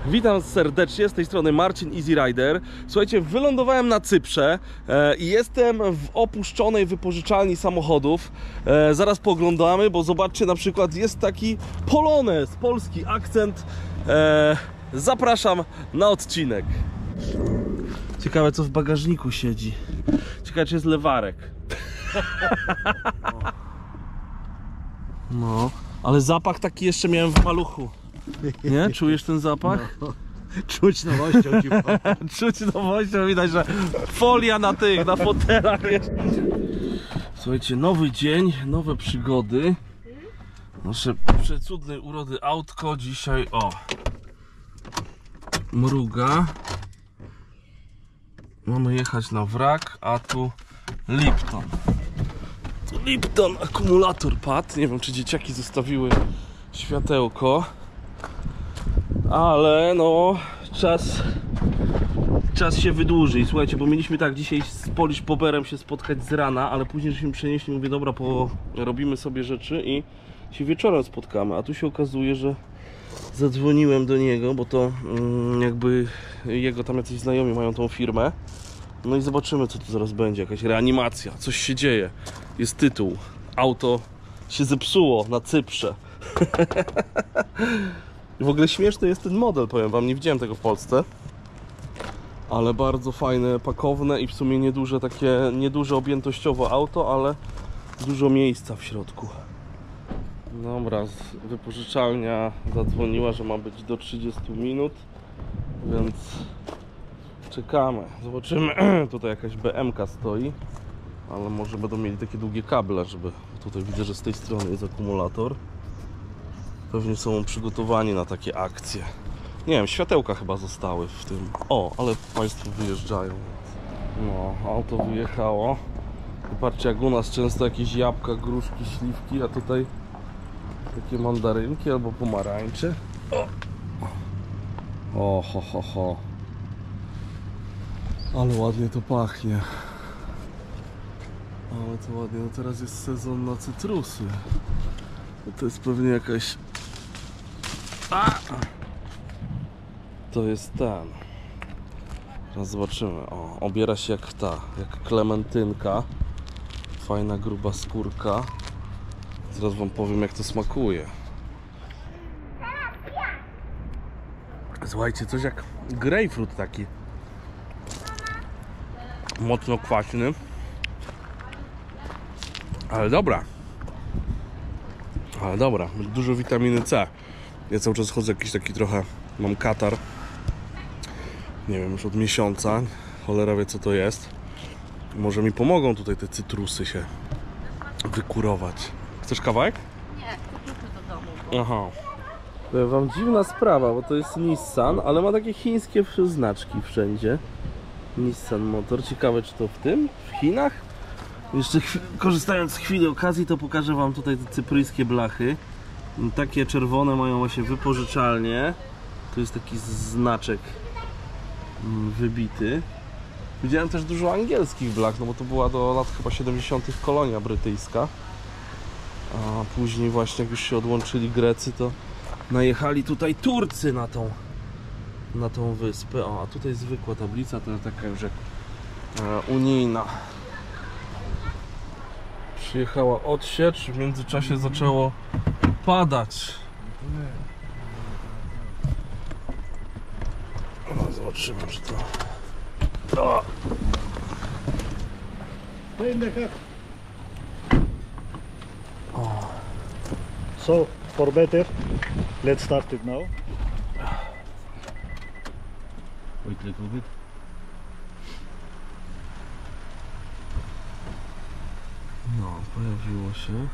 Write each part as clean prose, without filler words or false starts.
Witam serdecznie, z tej strony Marcin Easy Rider. Słuchajcie, wylądowałem na Cyprze i jestem w opuszczonej wypożyczalni samochodów. Zaraz poglądamy, bo zobaczcie, na przykład jest taki Polonez, polski akcent. Zapraszam na odcinek. Ciekawe, co w bagażniku siedzi. Ciekawe, czy jest lewarek. No, ale zapach taki jeszcze miałem w maluchu. Nie? Czujesz ten zapach? No, czuć nowością. Czuć nowością, widać, że folia na tych, na fotelach jest. Słuchajcie, nowy dzień, nowe przygody. Nasze przecudnej urody autko dzisiaj, mruga. Mamy jechać na wrak, a tu Lipton. Lipton, akumulator padł. Nie wiem, czy dzieciaki zostawiły światełko. Ale no, czas się wydłuży. Słuchajcie, bo mieliśmy tak dzisiaj z Polish Poberem się spotkać z rana, ale później żeśmy przenieśli, mówię, dobra, robimy sobie rzeczy i się wieczorem spotkamy. A tu się okazuje, że zadzwoniłem do niego, bo to jakby jego tam jacyś znajomi mają tą firmę. No i zobaczymy, co tu zaraz będzie. Jakaś reanimacja, coś się dzieje. Jest tytuł: auto się zepsuło na Cyprze. W ogóle śmieszny jest ten model, powiem wam, nie widziałem tego w Polsce. Ale bardzo fajne, pakowne i w sumie nieduże, takie nieduże objętościowo auto, ale dużo miejsca w środku. Dobra, wypożyczalnia zadzwoniła, że ma być do 30 minut, więc czekamy. Zobaczymy, tutaj jakaś BMK stoi, ale może będą mieli takie długie kable, żeby... Tutaj widzę, że z tej strony jest akumulator. Pewnie są przygotowani na takie akcje. Nie wiem, światełka chyba zostały w tym. Ale państwo wyjeżdżają. No, auto wyjechało. Zobaczcie, jak u nas często jakieś jabłka, gruszki, śliwki, a tutaj takie mandarynki albo pomarańcze. Ho. Ale ładnie to pachnie. Ale to ładnie, no teraz jest sezon na cytrusy. To jest pewnie jakaś... To jest ten. Teraz zobaczymy. Obiera się jak klementynka. Fajna, gruba skórka. Zaraz wam powiem, jak to smakuje. Słuchajcie, coś jak grejpfrut taki. Mocno kwaśny. Ale dobra. Dużo witaminy C. Ja cały czas chodzę jakiś taki trochę, mam katar. Nie wiem, już od miesiąca. Cholera wie, co to jest. Może mi pomogą tutaj te cytrusy się wykurować. Chcesz kawałek? Nie, kupię do domu. Bo... Aha. Powiem wam, dziwna sprawa, bo to jest Nissan, ale ma takie chińskie znaczki wszędzie. Nissan Motor. Ciekawe, czy to w Chinach? Jeszcze korzystając z chwili okazji, to pokażę wam tutaj te cypryjskie blachy. Takie czerwone mają właśnie wypożyczalnie. Tu jest taki znaczek wybity. Widziałem też dużo angielskich blach, no bo to była do lat chyba 70. kolonia brytyjska. A później właśnie, jak już się odłączyli Grecy, to najechali tutaj Turcy na tą wyspę. A tutaj zwykła tablica, to jest taka już jak unijna. Przyjechała odsiecz, w międzyczasie zaczęło padać. No, zobaczymy, czy to... So, for better, let's start it now. Wait a little bit. No, pojawiło się.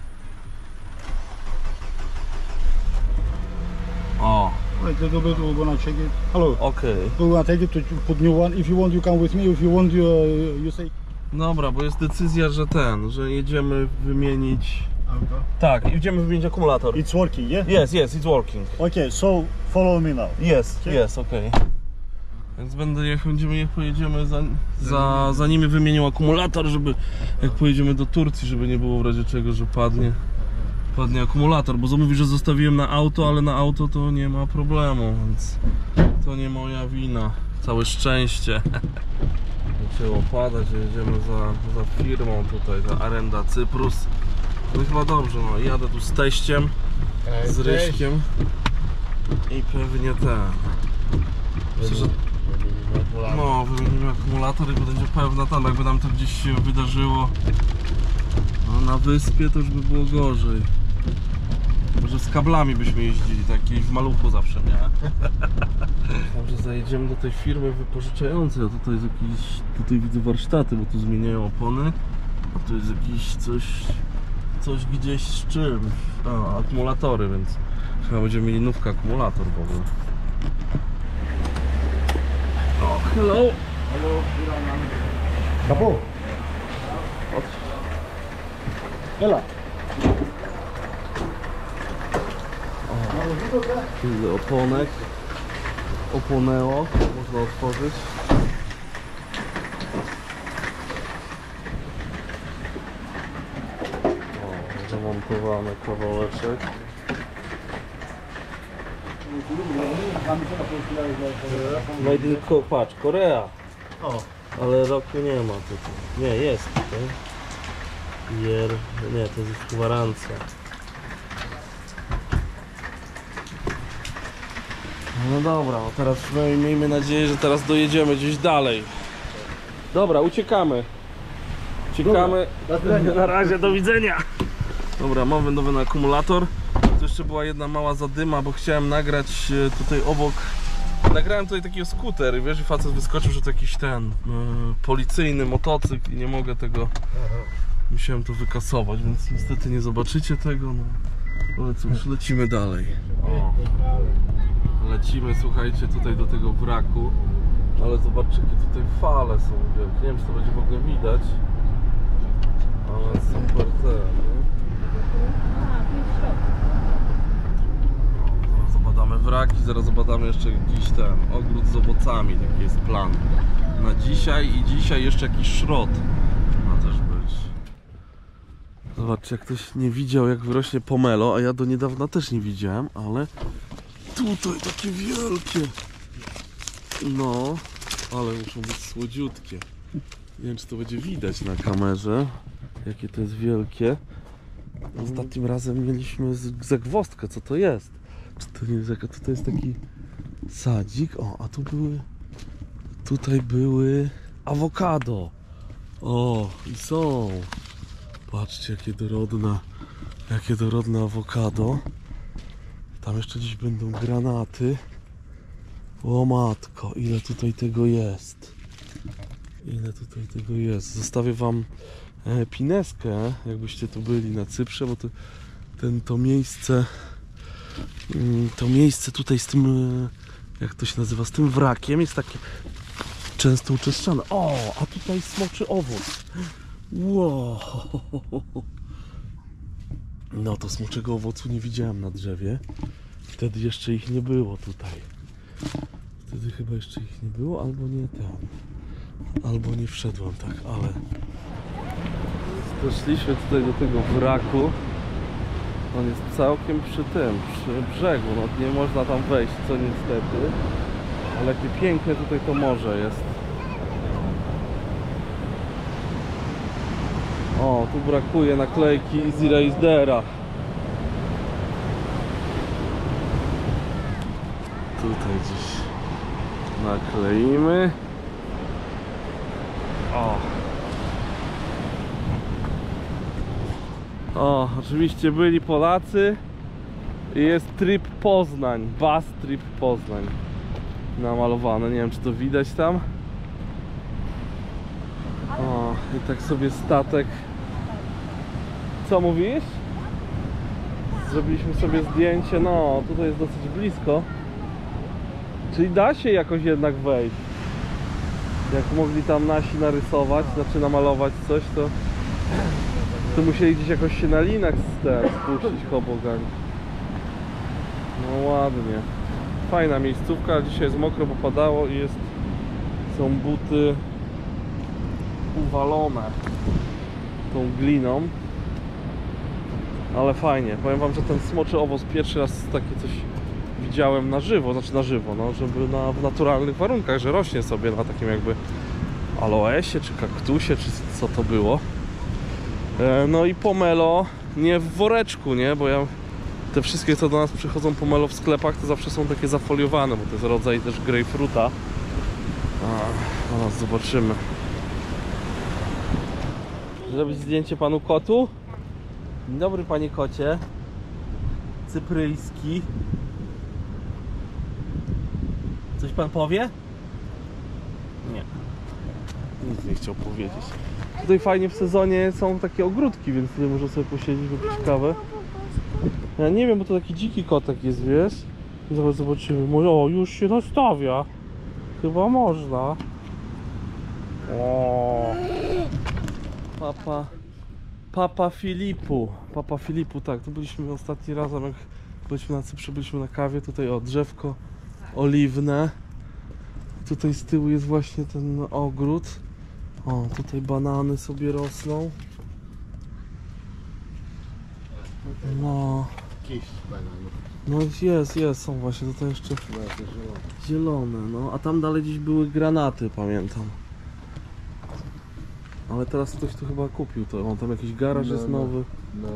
Wait a little bit, we're gonna check it. Hello. Okay. We're gonna take it to put new one. If you want, you come with me. If you want, you say. Dobra, bo jest decyzja, że jedziemy wymienić... Tak, idziemy wymienić akumulator. It's working, yeah? Yes, it's working. Okay, so follow me now. Yes, okay. Więc pojedziemy za nimi wymienił akumulator, żeby jak pojedziemy do Turcji, żeby nie było w razie czego, że padnie. Padnie akumulator, bo mówi, że zostawiłem na auto, ale na auto to nie ma problemu, więc to nie moja wina. Całe szczęście. Zaczęło padać, jedziemy za firmą tutaj, za Arenda Cyprus. No i chyba dobrze, no jadę tu z teściem, z Ryśkiem i pewnie ten. Myślę, że no, wymienimy akumulator i będzie pewna tam, jakby nam to gdzieś się wydarzyło na wyspie, to już by było gorzej. Może z kablami byśmy jeździli, takiej w maluchu zawsze miałem. Myślałem, że zajedziemy do tej firmy wypożyczającej, a tutaj jest jakiś, tutaj widzę warsztaty, bo tu zmieniają opony, a tu jest jakiś coś gdzieś z czym, akumulatory, więc chyba będziemy mieli nówkę akumulator w ogóle. O, hello! Kapu. Ela. Tyle oponek. Oponęło, można otworzyć. O, zamontowany kawałeczek. Made in patrz, Korea. O. Ale roku nie ma tutaj. Nie, jest tutaj. Nie, to jest gwarancja. No dobra, no teraz miejmy nadzieję, że teraz dojedziemy gdzieś dalej. Dobra, uciekamy. Uciekamy. Na razie, do widzenia. Dobra, mamy nowy akumulator. To jeszcze była jedna mała zadyma, bo chciałem nagrać tutaj obok. Nagrałem tutaj takiego skuter i wiesz, facet wyskoczył, że to jakiś ten policyjny motocykl i nie mogę tego. Musiałem to wykasować, więc niestety nie zobaczycie tego, no. Ale cóż, lecimy dalej. O. Lecimy, słuchajcie, tutaj do tego wraku. Ale zobaczcie, jakie tutaj fale są wielkie. Nie wiem, czy to będzie w ogóle widać. Ale super te, nie? Zaraz zbadamy wraki, zaraz zbadamy jeszcze jakiś ten ogród z owocami, taki jest plan na dzisiaj i dzisiaj jeszcze jakiś szrot ma też być. Zobaczcie, jak ktoś nie widział, jak wyrośnie pomelo, a ja do niedawna też nie widziałem, ale tutaj takie wielkie. No, ale muszą być słodziutkie. Nie wiem, czy to będzie widać na kamerze, jakie to jest wielkie. Ostatnim razem mieliśmy zagwozdkę, co to jest. Czy to nie jest jaka, to jest taki sadzik. O, a tu były, tutaj były awokado. O, i są. Patrzcie, jakie dorodne awokado. Tam jeszcze gdzieś będą granaty. O matko, ile tutaj tego jest. Ile tutaj tego jest. Zostawię wam pineskę, jakbyście tu byli na Cyprze, bo to miejsce tutaj z tym, jak to się nazywa, z tym wrakiem jest takie często uczeszczane. O, a tutaj smoczy owoc. Wow. No to smoczego owocu nie widziałem na drzewie. Wtedy jeszcze ich nie było tutaj. Wtedy chyba jeszcze ich nie było, albo nie tam. Albo nie wszedłem tak, ale doszliśmy tutaj do tego wraku. On jest całkiem przy brzegu, no nie można tam wejść, co niestety. Ale jakie piękne tutaj to morze jest. O, tu brakuje naklejki Easy Raidera. Tutaj gdzieś nakleimy. O, oczywiście byli Polacy i jest Trip Poznań, Bus Trip Poznań namalowane, nie wiem, czy to widać tam. O, i tak sobie statek. Co mówisz? Zrobiliśmy sobie zdjęcie, no tutaj jest dosyć blisko. Czyli da się jakoś jednak wejść. Jak mogli tam nasi narysować, znaczy namalować coś, to musieli gdzieś jakoś się na linach spuścić hobogań. No ładnie. Fajna miejscówka, dzisiaj jest mokro, popadało i są buty uwalone tą gliną. Ale fajnie, powiem wam, że ten smoczy owoc pierwszy raz takie coś widziałem na żywo, no, żeby w naturalnych warunkach, że rośnie sobie na takim jakby aloesie, czy kaktusie, czy co to było. No i pomelo nie w woreczku, nie, bo te wszystkie, co do nas przychodzą pomelo w sklepach, to zawsze są takie zafoliowane, bo to jest rodzaj też grejpfruta. Zaraz zobaczymy. Zrobić zdjęcie panu kotu? Dzień dobry, panie kocie. Cypryjski. Coś pan powie? Nie. Nic nie chciał powiedzieć. Tutaj fajnie w sezonie są takie ogródki, więc tutaj można sobie posiedzieć, wypić kawę. Ja nie wiem, bo to taki dziki kotek jest, wiesz? Zaraz zobaczymy. O, już się nastawia. Chyba można. O. Papa Filipu, tak, tu byliśmy ostatni razem, jak byliśmy na Cyprze, byliśmy na kawie, tutaj o, drzewko oliwne. Tutaj z tyłu jest właśnie ten ogród. O, tutaj banany sobie rosną. No. No jest, są właśnie, tutaj jeszcze zielone, no, a tam dalej gdzieś były granaty, pamiętam. Ale teraz ktoś tu chyba kupił to, on tam jakiś garaż jest nowy. No.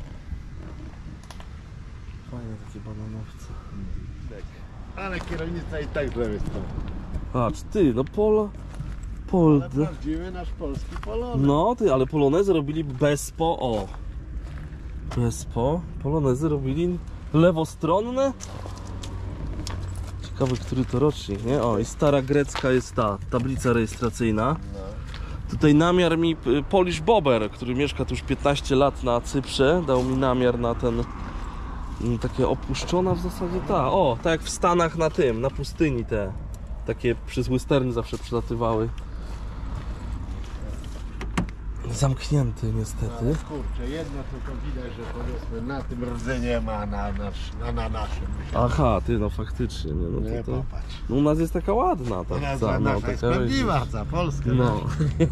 Fajne takie bananowce. Ale kierownica i tak jest to. Patrz, ty, no Ale Polde. prawdziwy nasz polski polonez. No ty, ale polonezy robili Bespo, o. Bespo, polonezy robili lewostronne. Ciekawy, który to rocznik, nie? O, i stara grecka jest ta tablica rejestracyjna. Tutaj namiar mi Polish Bober, który mieszka tu już 15 lat na Cyprze, dał mi namiar na ten, takie opuszczona w zasadzie tak jak w Stanach na pustyni te, takie przez westerny zawsze przelatywały. Zamknięty niestety. Ale kurczę, jedno tylko widać, że powiedzmy na tym rdzenie ma na naszym. Aha, ty, no faktycznie, nie, no Nie, to, popatrz. no u nas jest taka ładna, tak, Nasza jest prawdziwa, za Polskę. no.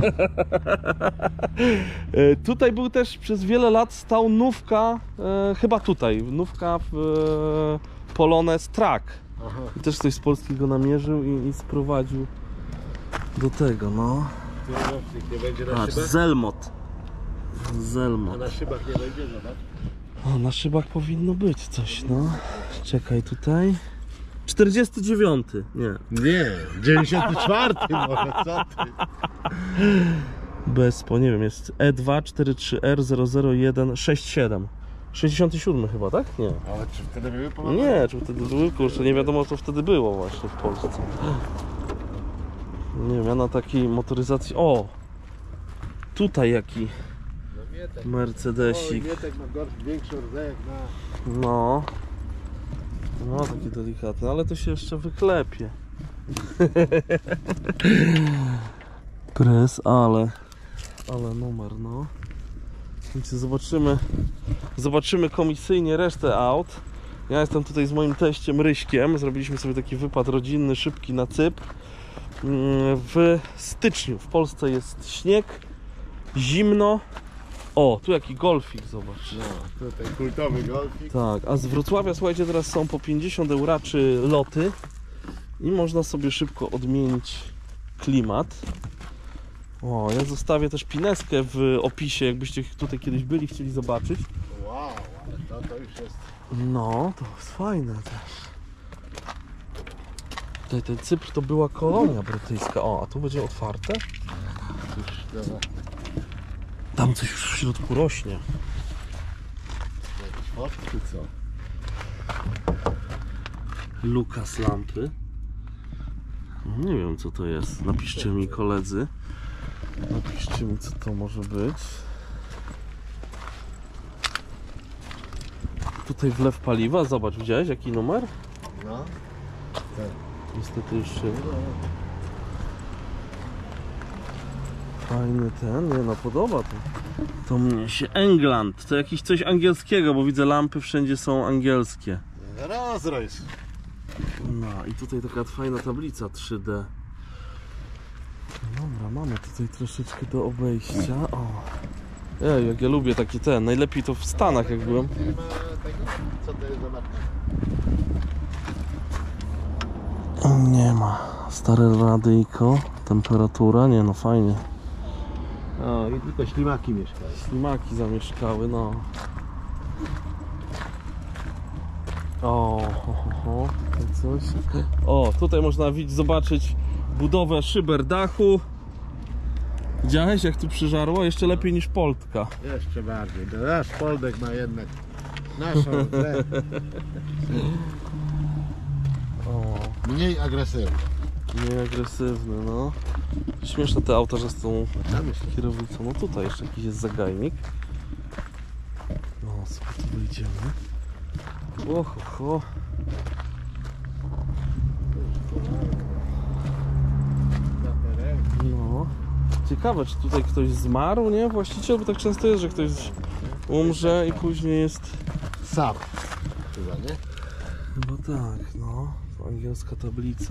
Tutaj był też przez wiele lat stał nówka, chyba tutaj, nówka w Polonez Truck. Aha. I też ktoś z Polski go namierzył i sprowadził do tego, no. Kierownik nie będzie na Patrz, szybach? Zelmot. A Zelmot. na szybach nie będzie, zobacz. O, na szybach powinno być coś, no. Czekaj tutaj. 49, nie. Nie, 94 może, co ty? Bespo, nie wiem, jest E243R00167. 67 chyba, tak? Nie. Ale czy wtedy były pomagane? Nie, czy wtedy były, kurczę, nie wiadomo co wtedy było właśnie w Polsce. Nie wiem, ja na takiej motoryzacji... O! Tutaj jaki Mercedesik. Mietek ma większy rdzeń jak na... No. No, taki delikatny, ale to się jeszcze wyklepie. Pres, ale numer, no. Więc zobaczymy komisyjnie resztę aut. Ja jestem tutaj z moim teściem Ryśkiem. Zrobiliśmy sobie taki wypad rodzinny, szybki na Cypr. W styczniu w Polsce jest śnieg, zimno. O, tu jaki golfik, zobacz. No, tutaj kultowy golfik. Tak, a z Wrocławia, słuchajcie, teraz są po 50 euraczy loty i można sobie szybko odmienić klimat. O, ja zostawię też pineskę w opisie, jakbyście tutaj kiedyś byli, chcieli zobaczyć. Wow, ale to już jest... No, to jest fajne też. Tutaj ten Cypr to była kolonia brytyjska. O, a tu będzie otwarte. Dobra. Tam coś już w środku rośnie. Jakieś fotki, co? Lukas lampy. Nie wiem co to jest. Napiszcie mi, koledzy. Napiszcie mi, co to może być. Tutaj wlew paliwa. Zobacz, widziałeś jaki numer? No. Niestety już się... Fajny ten, nie no, podoba to. To mnie się England, to jakiś coś angielskiego, bo widzę lampy wszędzie są angielskie. Rolls-Royce. No i tutaj taka fajna tablica 3D. Dobra, mamy tutaj troszeczkę do obejścia. O. Ej, jak ja lubię taki ten. Najlepiej to w Stanach jak byłem. Nie ma tego? Co to jest za marka? Nie ma. Stare radyjko. Temperatura, nie no fajnie. O, i tylko ślimaki mieszkają. Ślimaki zamieszkały, no. O, coś. O, tutaj można zobaczyć budowę szyber dachu. Widziałeś jak tu przyżarło? Jeszcze lepiej niż Poltka. Jeszcze bardziej. Nasz Poldek ma jednak naszą grę. O, Mniej agresywny. nie agresywny, no. Śmieszne te auta, że z tą Tam jeszcze. kierownicą. No tutaj jeszcze jakiś jest zagajnik. No, sobie tu wyjdziemy. Oho. No. Ciekawe, czy tutaj ktoś zmarł, nie? Właściciel, bo tak często jest, że ktoś umrze i później jest... Sam. Chyba, nie? Chyba tak, no. To angielska tablica.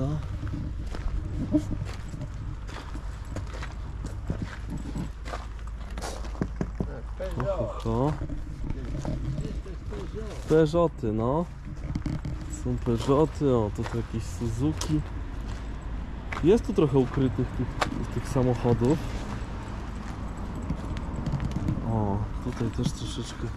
Oho. Peugeoty, no. Są Peugeoty, o, tutaj jakieś Suzuki. Jest tu trochę ukrytych tych samochodów. O, tutaj też troszeczkę.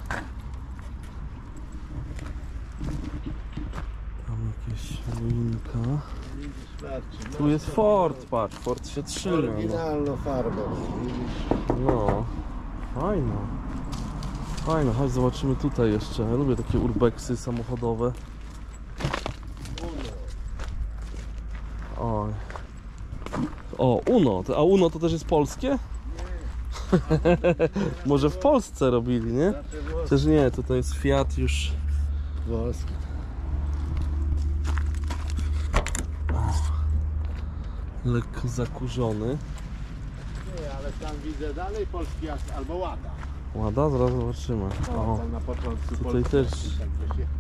Tam jakieś ruinka. Tu jest Ford, patrz, Ford się trzyma. No. Oryginalną farbą. No, fajno. Fajno, chodź zobaczymy tutaj jeszcze. Ja lubię takie urbexy samochodowe. Oj. O, Uno. A Uno to też jest polskie? Może w Polsce robili, nie? Przecież nie, tutaj jest Fiat już. Włoski. Lekko zakurzony. Nie, ale tam widzę dalej polski albo Łada. Łada? Zaraz zobaczymy. O, Tam na początku tutaj polski, też. tak to się...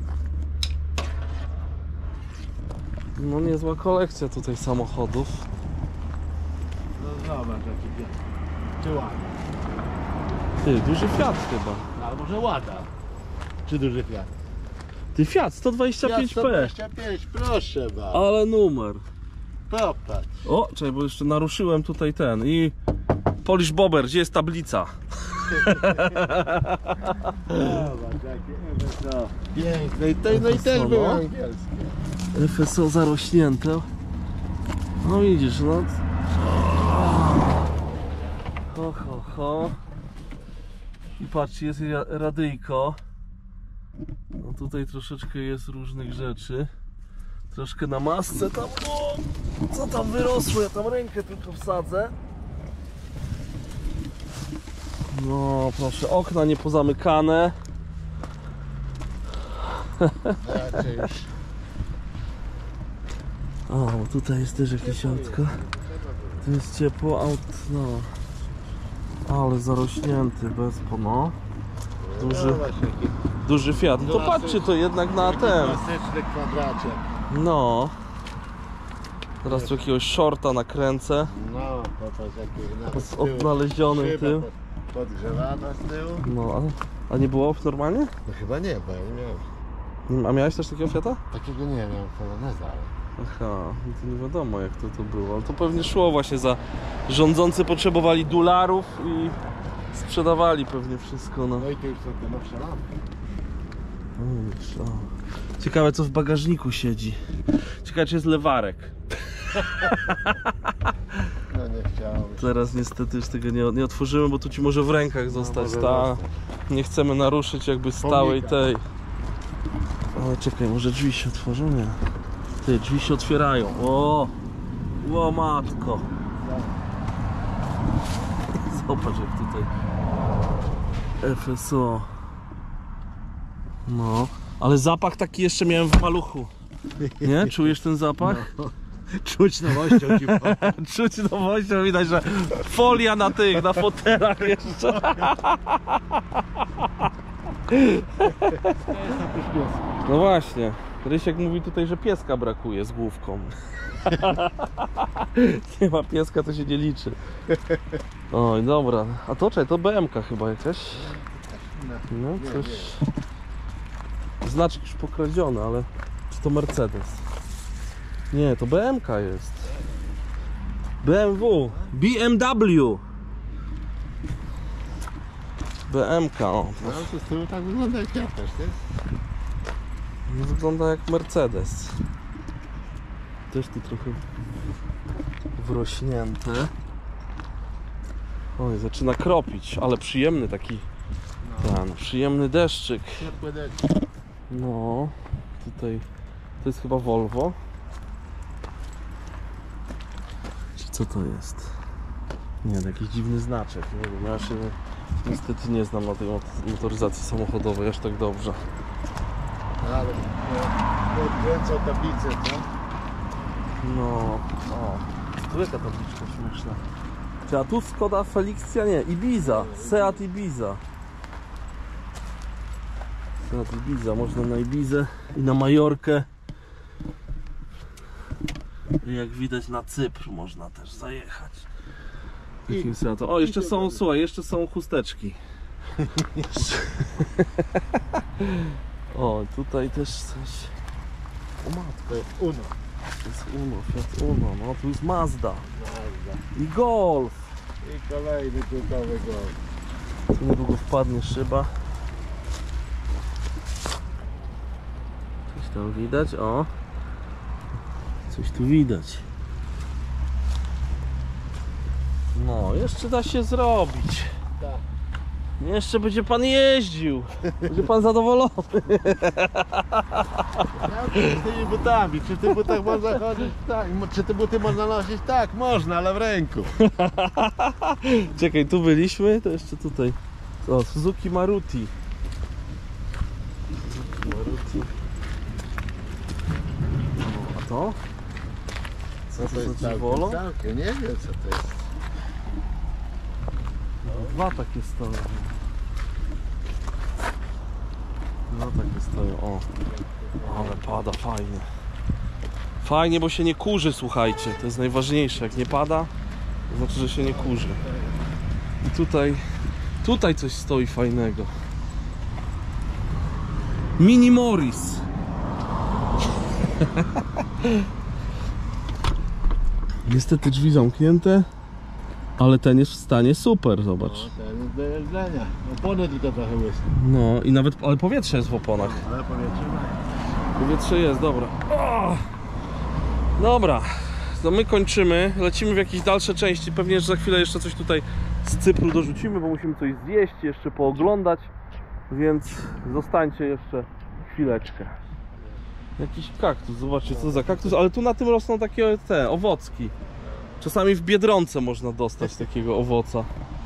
no niezła kolekcja tutaj samochodów. No zobacz jaki Fiat. Czy Łada? Ty, duży Fiat chyba. Albo że Łada. Czy duży Fiat? Ty, Fiat 125P. 125, proszę bardzo. Ale numer. Popatrz. O, czekaj, bo jeszcze naruszyłem tutaj ten i... Polish Bobber, gdzie jest tablica? Zobacz jakie FSO. Piękne. No i też FSO, były no. angielskie. FSO zarośnięte. No widzisz, no. Ho. I patrz, jest radyjko. No tutaj troszeczkę jest różnych rzeczy. Troszkę na masce tam. O, co tam wyrosło? Ja tam rękę tylko wsadzę. No proszę, okna nie pozamykane. Raczej już. O, bo tutaj jest też jakieś autko. Tu jest ciepło, no. Ale zarośnięty, no. Duży Fiat. No to patrzcie, to jednak na ten. Klasyczny kwadraciak. No. Teraz tu jakiegoś shorta nakręcę. No, popatrz jaki nawet Z odnalezionym szyba tym. podgrzewana z tyłu. No, a nie było normalnie? No chyba nie, bo ja nie miałem. A miałeś też takiego Fiata? Takiego nie miałem Poloneza, ale... Aha, no to nie wiadomo jak to było, ale to pewnie szło właśnie za... Rządzący potrzebowali dolarów i sprzedawali pewnie wszystko, no. No i tu już są te nowsze lampy. Ciekawe co w bagażniku siedzi. Ciekawe czy jest lewarek. No nie chciałem. Teraz niestety już tego nie otworzymy, bo tu ci może w rękach zostać, może ta. zostać. Nie chcemy naruszyć jakby stałej Pomnika. tej. Ale czekaj, może drzwi się otworzą? Nie. Ty, drzwi się otwierają. O matko. Zobacz jak tutaj FSO. No, ale zapach taki jeszcze miałem w maluchu. Nie? Czujesz ten zapach? No. Czuć nowością ci Czuć nowością, widać, że folia na tych, na fotelach jeszcze. No właśnie, Rysiek mówi tutaj, że pieska brakuje z główką. Nie ma pieska, to się nie liczy. Oj, dobra. A to czekaj, to BMK chyba jakaś. No, coś... Znaczek już pokradziony, ale... Czy to Mercedes? Nie, to BMK jest. BMW. BMW. BMK, o. No to z tyłu tak wygląda jak ja też, nie? Wygląda jak Mercedes. Też tu trochę wrośnięte. Oj, zaczyna kropić, ale przyjemny taki ten, przyjemny deszczyk. Ciepłe deszcz. No, tutaj to jest chyba Volvo. Czy co to jest? Nie, to jakiś dziwny znaczek, nie wiem, ja się niestety nie znam na tej motoryzacji samochodowej aż tak dobrze. Ale odkręcał tablicę, co? No, o, tu jaka tabliczka śmieszna. A tu Skoda Felicia, nie, Ibiza, Seat Ibiza. Seat Ibiza, można na Ibizę i na Majorkę. I jak widać na Cypr można też zajechać. Takim Seatem. O, jeszcze są, słuchaj, jeszcze są chusteczki. O, tutaj też coś. O matko. To jest Uno. To jest Uno, Fiat Uno, no tu jest Mazda Mazda. i Golf. I kolejny kultowy Golf. Tu niedługo wpadnie szyba. Coś tam widać, o. Coś tu widać. No, jeszcze da się zrobić. Tak. Jeszcze będzie pan jeździł. Będzie pan zadowolony. Z tymi butami, czy w tych butach można chodzić? Tak. Czy te buty można nosić? Tak, można, ale w ręku. Czekaj, tu byliśmy, to jeszcze tutaj. O, Suzuki Maruti. Suzuki Maruti. A to? Co to jest za Volo? Całkiem, nie wiem co to jest. Dwa takie stoją. No takie stoją, o. Ale pada, fajnie. Fajnie, bo się nie kurzy, słuchajcie. To jest najważniejsze. Jak nie pada, to znaczy, że się nie kurzy. I tutaj coś stoi fajnego. Mini Morris. Niestety drzwi zamknięte, ale ten jest w stanie super, zobacz. No, ten jest do jeżdżenia. Opony tylko trochę łysy. No i nawet, ale powietrze jest w oponach. Ale powietrze ma. Powietrze jest, dobra. O! Dobra, to my kończymy, lecimy w jakieś dalsze części. Pewnie, że za chwilę jeszcze coś tutaj z Cypru dorzucimy, bo musimy coś zjeść, jeszcze pooglądać. Więc zostańcie jeszcze chwileczkę. Jakiś kaktus, zobaczcie co za kaktus, ale tu na tym rosną takie te owocki. Czasami w Biedronce można dostać takiego owoca.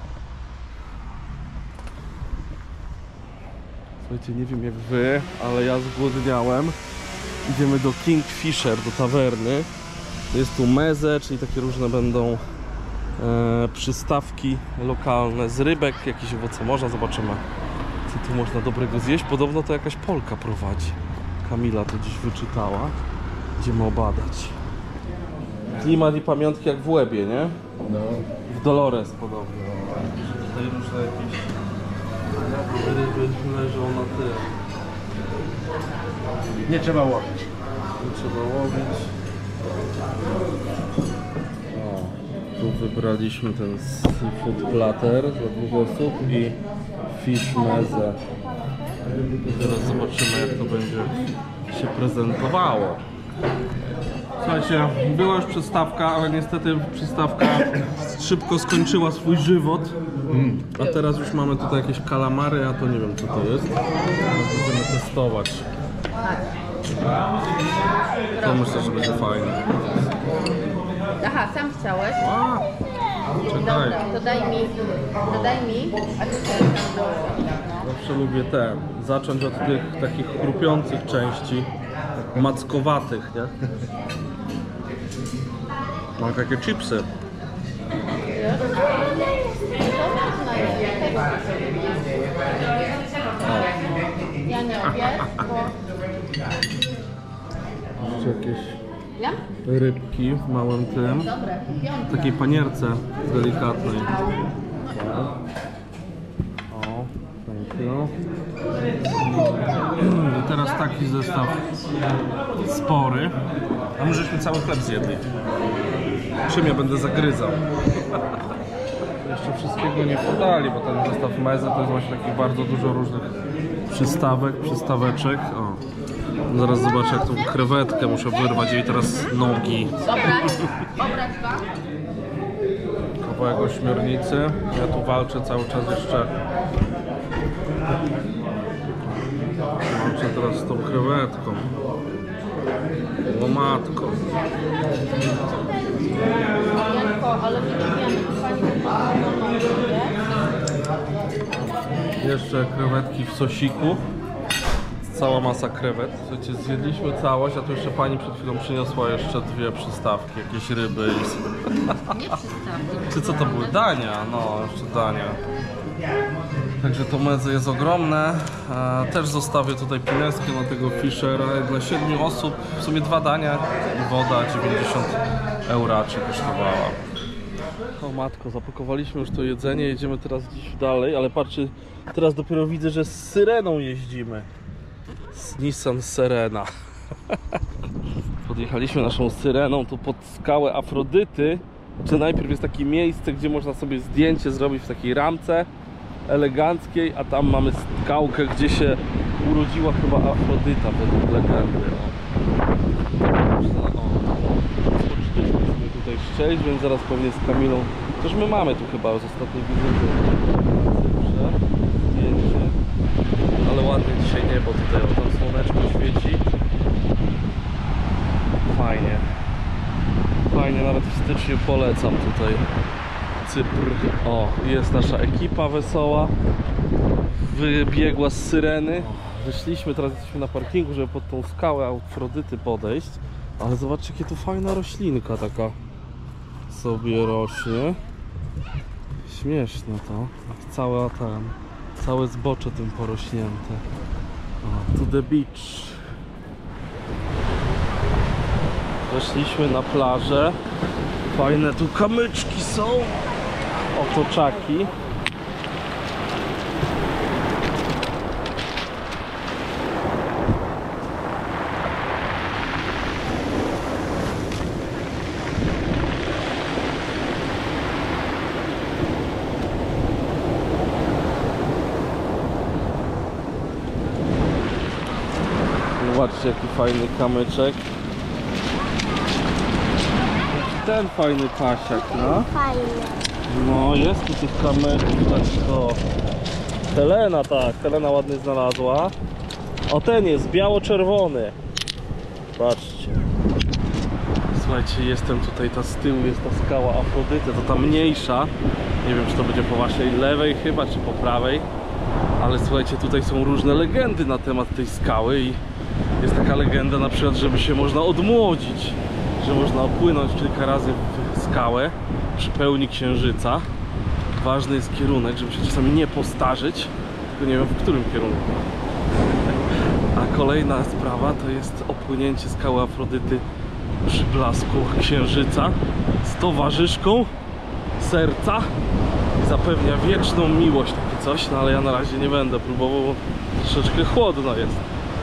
Słuchajcie, nie wiem jak wy, ale ja zgłodniałem. Idziemy do Kingfisher, do tawerny. Jest tu meze, czyli takie różne będą przystawki lokalne z rybek, jakieś owoce morza. Zobaczymy, co tu można dobrego zjeść. Podobno to jakaś Polka prowadzi. Kamila to dziś wyczytała. Idziemy obadać. Klimat i pamiątki jak w Łebie, nie? No. W Dolores podobno. Tutaj różne jakieś ryby leżą na tym. Nie trzeba łowić. Tu trzeba łowić. O, tu wybraliśmy ten seafood platter dla 2 osób i fish meze. I teraz zobaczymy jak to będzie się prezentowało. Słuchajcie, była już przystawka, ale niestety przystawka szybko skończyła swój żywot. A teraz już mamy tutaj jakieś kalamary, a to nie wiem co to jest. Będziemy testować. To myślę, że będzie fajne. Aha, sam chciałeś? Czekaj, Dobra, to daj mi, a ty sobie tam dołożysz. zawsze lubię zacząć od tych takich chrupiących części, mackowatych, nie? Mam takie chipsy. Ja nie obiec, bo... Jeszcze jakieś Ja? Rybki w małym tym. Dobre, piątka. Takiej panierce delikatnej. O, thank you. I teraz taki zestaw spory. A my żeśmy cały chleb zjedli. Czym ja będę zagryzał? Jeszcze wszystkiego nie podali, bo ten zestaw meze to jest właśnie takich bardzo dużo różnych przystaweczek. O. Zaraz zobaczę, jak tą krewetkę muszę wyrwać jej teraz nogi. Obrać wam? Kawałek ośmiornicy. Ja tu walczę cały czas jeszcze. Walczę teraz z tą krewetką. Łomatką. Janko, ale my nie wiemy, pani Jeszcze krewetki w sosiku. Cała masa krewet. Słuchajcie, zjedliśmy całość, a tu jeszcze pani przed chwilą przyniosła jeszcze 2 przystawki, jakieś ryby i... Nie przystawki. Czy co to były? Dania, no jeszcze dania. Także to meze jest ogromne. Też zostawię tutaj pineskę na tego Fischera. Dla 7 osób w sumie 2 dania i woda 90 euraczy kosztowała. O matko, zapakowaliśmy już to jedzenie, jedziemy teraz gdzieś dalej, ale patrzcie, teraz dopiero widzę, że z Syreną jeździmy. Z Nissan Serena. Podjechaliśmy naszą Syreną tu pod skałę Afrodyty. Czy najpierw jest takie miejsce, gdzie można sobie zdjęcie zrobić w takiej ramce eleganckiej, a tam mamy skałkę, gdzie się urodziła chyba Afrodyta według legendy. Pocztówkę sobie tutaj szczęść, więc zaraz pewnie z Kamilą, też my mamy tu chyba z ostatniej wizyty zdjęcie, ale ładnie dzisiaj niebo tutaj, o tam słoneczko świeci. Fajnie. Fajnie, nawet w styczniu polecam tutaj Cypr. O, jest nasza ekipa wesoła. Wybiegła z Syreny. Wyszliśmy, teraz jesteśmy na parkingu, żeby pod tą skałę Afrodyty podejść. Ale zobaczcie, jakie tu fajna roślinka taka sobie rośnie. Śmieszne to. Całe zbocze tym porośnięte. O, to the beach. Weszliśmy na plażę. Fajne tu kamyczki są. Otoczaki. Zobaczcie, jaki fajny kamyczek. Ten fajny pasiak, no. Fajne. No, jest tu tych kamyczków, tak to. Helena, tak, Helena ładnie znalazła. O, ten jest biało-czerwony. Patrzcie. Słuchajcie, jestem tutaj, ta z tyłu jest ta skała Afrodyty, to ta mniejsza. Nie wiem, czy to będzie po waszej lewej chyba, czy po prawej. Ale słuchajcie, tutaj są różne legendy na temat tej skały i jest taka legenda na przykład, żeby się można odmłodzić, że można opłynąć kilka razy w skałę przy pełni księżyca. Ważny jest kierunek, żeby się czasami nie postarzyć, tylko nie wiem w którym kierunku. A kolejna sprawa to jest opłynięcie skały Afrodyty przy blasku księżyca z towarzyszką serca i zapewnia wieczną miłość, takie coś, no ale ja na razie nie będę próbował, bo troszeczkę chłodno jest.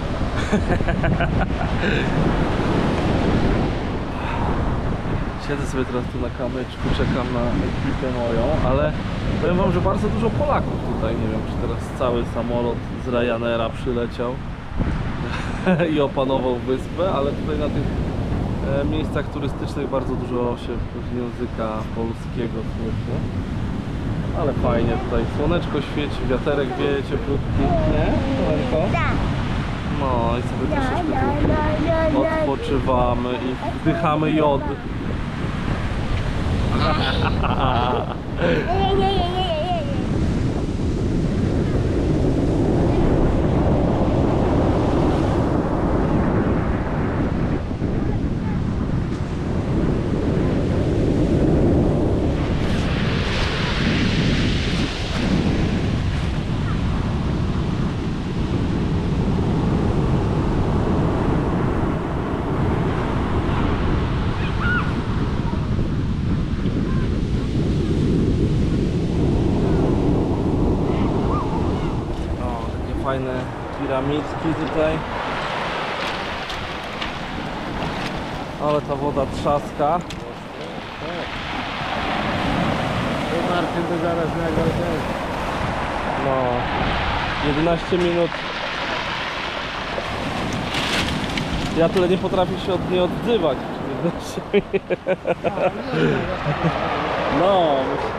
Siedzę sobie teraz tu na kamyczku, czekam na ekipę moją, ale powiem wam, że bardzo dużo Polaków tutaj, nie wiem, czy teraz cały samolot z Ryanaira przyleciał i opanował wyspę, ale tutaj na tych miejscach turystycznych bardzo dużo się języka polskiego słyszy. Ale fajnie tutaj, słoneczko świeci, wiaterek wieje cieplutki, nie? Słoneczko? Tak. No i sobie troszeczkę tu odpoczywamy i wdychamy jod. fajne piramidki tutaj. Ale ta woda trzaska. Marcin to zaraz nagle też. No, 11 minut. Ja tyle nie potrafię się od niej odzywać. No.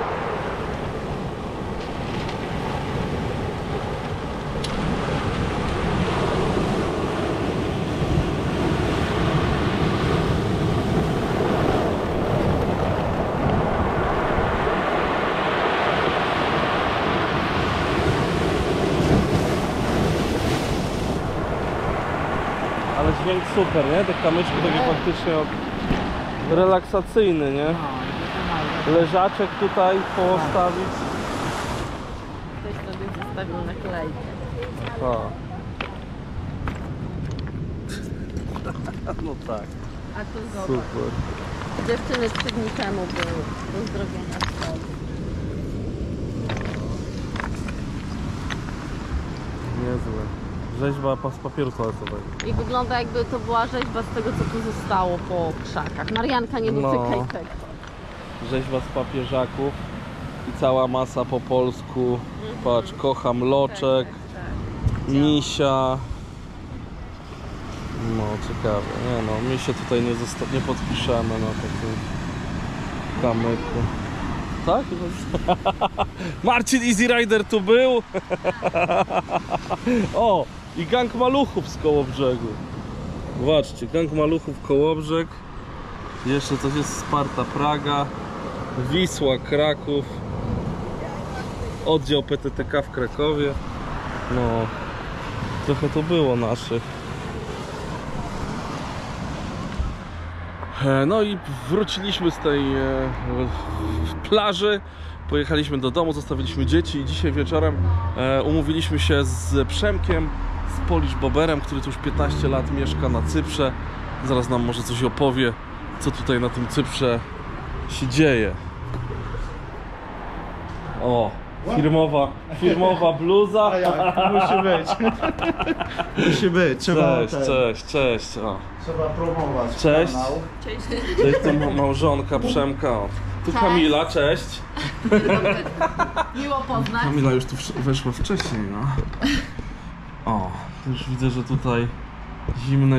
Ale dźwięk super, nie? Te kamyczki takie faktycznie relaksacyjny, nie? Leżaczek tutaj postawić. Ktoś sobie zostawił naklejkę. No tak, A tu zobacz. super. Dziewczyny 3 dni temu były. Pozdrowienia w szkole. Niezłe. Rzeźba z papieru toaletowego. I wygląda jakby to była rzeźba z tego, co tu zostało po krzakach. Marianka, nie dotykaj No. tego. Rzeźba z papieżaków i cała masa po polsku. Patrz, kocham loczek, misia. No ciekawe, nie no, my się tutaj nie podpiszemy na takim kamyku. Tak? Marcin Easy Rider tu był. O, i gang maluchów z Kołobrzegu. Zobaczcie, gang maluchów Kołobrzeg. Jeszcze coś jest Sparta Praga, Wisła Kraków, oddział PTTK w Krakowie. No, trochę to było naszych. No i wróciliśmy z tej plaży, pojechaliśmy do domu, zostawiliśmy dzieci i dzisiaj wieczorem umówiliśmy się z Przemkiem, z Polish Boberem, który tu już 15 lat mieszka na Cyprze. Zaraz nam może coś opowie, co tutaj na tym Cyprze się dzieje. O, firmowa bluza. A jak? Musi być. Musi być. Trzeba, Cześć. O. trzeba promować Cześć. kanał. Cześć, to małżonka Przemka. O. Tu Kamila, cześć. Miło poznać. Kamila już tu weszła wcześniej, no. O, już widzę, że tutaj zimne.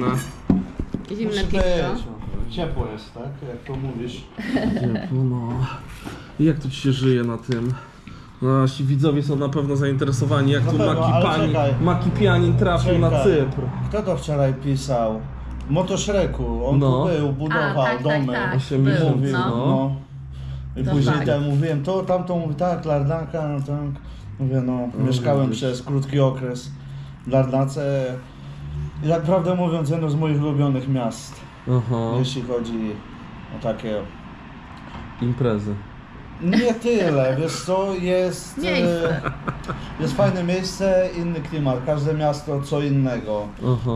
Zimne Musi piwko. być. Ciepło jest, tak? Jak to mówisz. Ciepło, no. I jak tu ci się żyje na tym? No, nasi widzowie są na pewno zainteresowani, jak Na tu pewno, ale czekaj. Maki Pianin trafił na Czekaj. Cypr. Kto to wczoraj pisał? Motoszreku. On No. tu był, budował domy. Tak, 80, był, no. No. I To później tak. tam mówiłem, to tamto mówi tak, Larnaka, no tak. Mówię, no, mieszkałem widzisz. przez krótki okres w Larnace. I tak prawdę mówiąc, jedno z moich ulubionych miast, Aha, jeśli chodzi o takie... imprezy. Nie tyle, wiesz co, jest... Miejsce. Jest fajne miejsce, inny klimat, każde miasto co innego. Aha.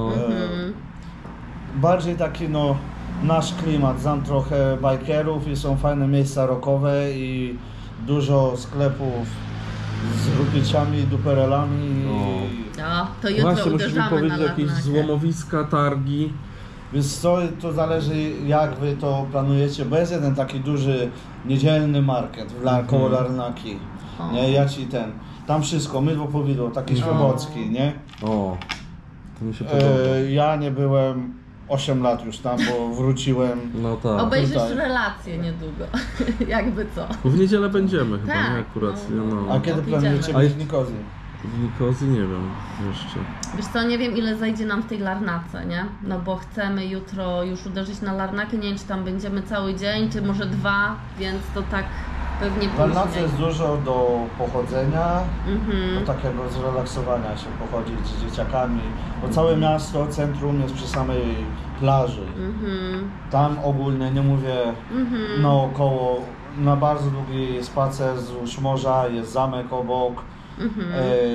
Bardziej taki no nasz klimat, znam trochę bikerów i są fajne miejsca rockowe i dużo sklepów z rupieciami, duperelami i... No, to jutro Właśnie, musisz mi uderzamy na powiedzieć jakieś Larnakę. złomowiska, targi. Więc to zależy jak wy to planujecie, bo jest jeden taki duży niedzielny market koło Larnaki, O. nie, ja ci tam wszystko, mydło powidło, taki świebocki, nie? O, to mi się podoba. Ja nie byłem 8 lat już tam, bo wróciłem. No tak. Obejrzysz Tutaj. relację niedługo. Jakby co. W niedzielę będziemy chyba, Tak, nie? Akurat, no. A kiedy Idziemy. planujecie A być jest- w Nikozji? W Nikozji nie wiem jeszcze. Wiesz co, nie wiem ile zajdzie nam w tej Larnace, nie? No bo chcemy jutro już uderzyć na Larnakę, nie wiem czy tam będziemy cały dzień, czy może 2, więc to tak pewnie W Larnace później. jest dużo do pochodzenia, Mhm. do takiego zrelaksowania się, pochodzić z dzieciakami, bo całe miasto, centrum jest przy samej plaży. Mhm. Tam ogólnie, nie mówię Mhm. naokoło, na bardzo długi spacer wzdłuż morza, jest zamek obok. Mhm.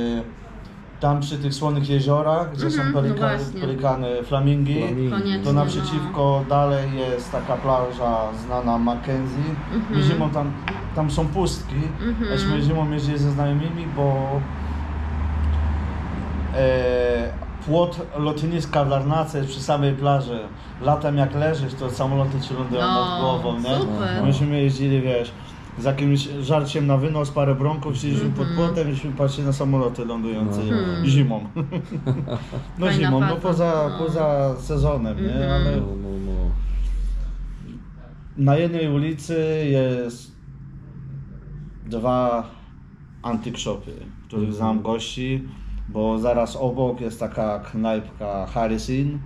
Tam przy tych słonych jeziorach, gdzie są no właśnie. pelikany, flamingi, Koniecznie, to naprzeciwko dalej jest taka plaża znana Mackenzie. My zimą tam są pustki, myśmy zimą jeździli ze znajomymi, bo płot lotniska w Larnace jest przy samej plaży. Latem jak leżysz, to samoloty ci lądują nad głową, nie? Super. Myśmy jeździli, wiesz, z jakimś żarciem na wynos, parę bronków, siedzieliśmy pod płotem i patrzyli na samoloty lądujące zimą. No Fajna zimą, no faza. poza sezonem, nie? Ale na jednej ulicy jest 2 antique shopy, w których znam gości, bo zaraz obok jest taka knajpka Harris Inn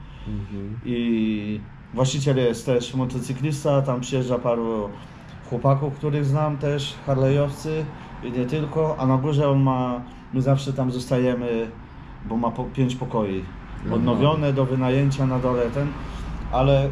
i właściciel jest też motocyklista, tam przyjeżdża paru chłopaków, których znam też, harlejowcy i nie tylko, a na górze my zawsze tam zostajemy, bo ma 5 pokoi, odnowione do wynajęcia na dole ale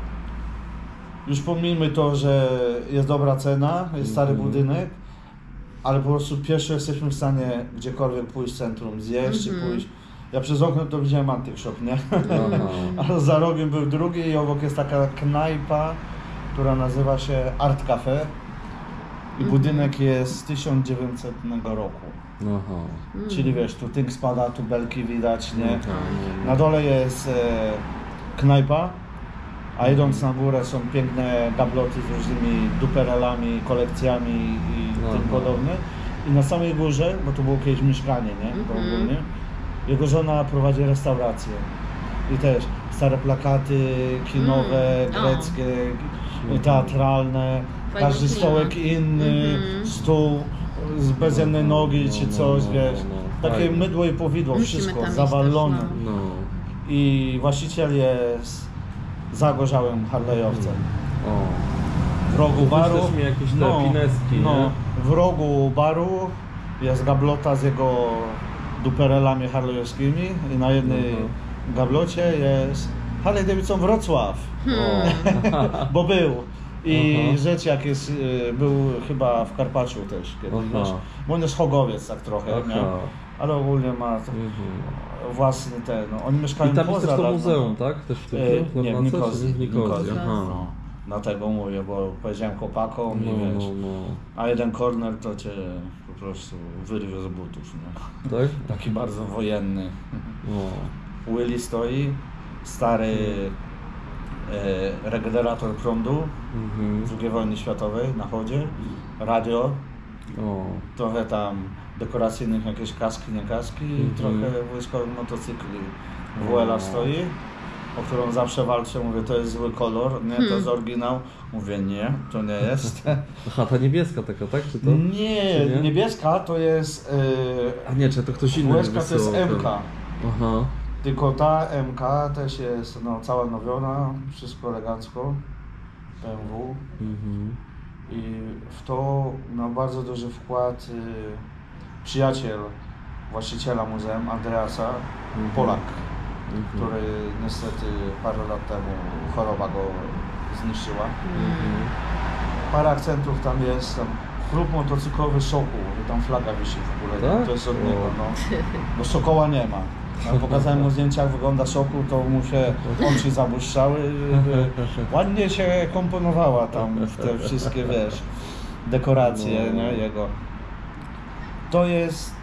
już pomijmy to, że jest dobra cena, jest stary budynek, ale po prostu pieszo jesteśmy w stanie gdziekolwiek pójść w centrum, zjeść czy pójść. Ja przez okno to widziałem antique shop, nie? Ale za rogiem był drugi i obok jest taka knajpa, która nazywa się Art Cafe i budynek jest z 1900 roku. Czyli wiesz, tu tynk spada, tu belki widać, nie? Na dole jest knajpa, a idąc na górę są piękne gabloty z różnymi duperelami, kolekcjami i tym podobne. I na samej górze, bo to było kiedyś mieszkanie, nie? To ogólnie, jego żona prowadzi restaurację. I też stare plakaty kinowe, greckie, teatralne, Fajny każdy klimat. stołek inny, stół bez jednej nogi czy coś, wiesz. Takie mydło i powidło, Musimy wszystko tam iść zawalone. też, I właściciel jest zagorzałym harlejowcem. W rogu baru, Też mi jakieś te pineski, nie? w rogu baru jest gablota z jego duperelami harlejowskimi i na jednej gablocie jest Harley Davidson Wrocław, bo był. I rzecz jak jest, był chyba w Karpaczu też kiedyś, wiesz, bo on jest hogowiec tak trochę, nie? Ale ogólnie ma własny oni mieszkają I tam poza jest też to Larnacą. muzeum, tak? Też w tym Nie, w Nikozji. W Nikozji. No, dlatego mówię, bo powiedziałem chłopakom i wiesz, a jeden corner to cię po prostu wyrwie z butów, nie? Tak? Taki bardzo wojenny. Willy stoi, stary regenerator prądu II wojny światowej na chodzie, radio, trochę tam dekoracyjnych jakieś kaski, nie kaski i trochę wojskowych motocykli. WL stoi, o którą zawsze walczę, mówię, to jest zły kolor, nie, to jest oryginał. Mówię, nie, to nie jest. Aha, ta niebieska taka, tak? Czy to? Nie, Czy nie? niebieska to jest... A nie, czy to ktoś inny WL to jest wysyłał MK. Aha. Tylko ta MK też jest cała nowiona, wszystko elegancko, BMW. I w to bardzo duży wkład przyjaciel właściciela muzeum, Andreasa, Polak, który niestety parę lat temu choroba go zniszczyła. Parę akcentów tam jest, klub motocyklowy Sokół, i tam flaga wisi w ogóle, Tak? to jest od niego, bo Sokoła nie ma. Jak pokazałem mu zdjęcia, jak wygląda Sokół, to mu się oczy zabłyszczały, ładnie się komponowała tam w te wszystkie, wiesz, dekoracje, nie, jego. To jest